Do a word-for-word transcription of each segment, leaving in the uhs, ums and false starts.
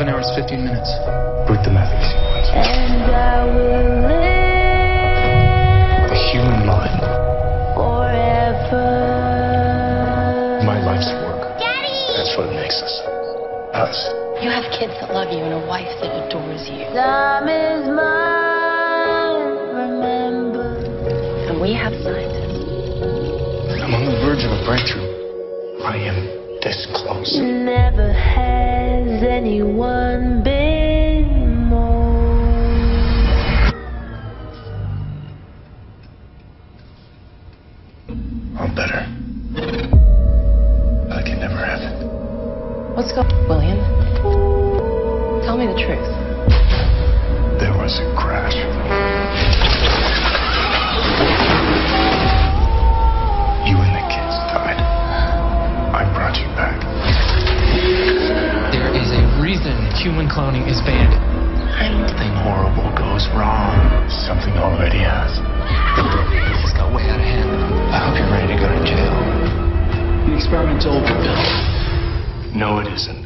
eleven hours, fifteen minutes. Boot the mapping sequence. And I will live The human mind. forever. My life's work. Daddy! That's what makes us. Us. You have kids that love you and a wife that adores you. Time is mine, remember. And we have scientists. I'm on the verge of a breakthrough. I am this close. Never has anyone been more. I'm better. Like it never happened. What's going on, William? Tell me the truth. There was a crash. You and the kids died. I brought you back. There is a reason human cloning is banned. Something horrible goes wrong. Something already has. This got way out of hand. I hope you're ready to go to jail. The experiment's over, Bill. No, it isn't.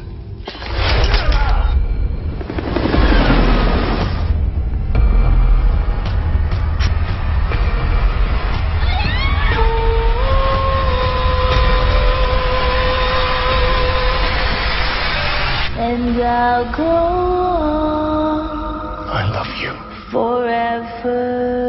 And I'll go on I love you. forever.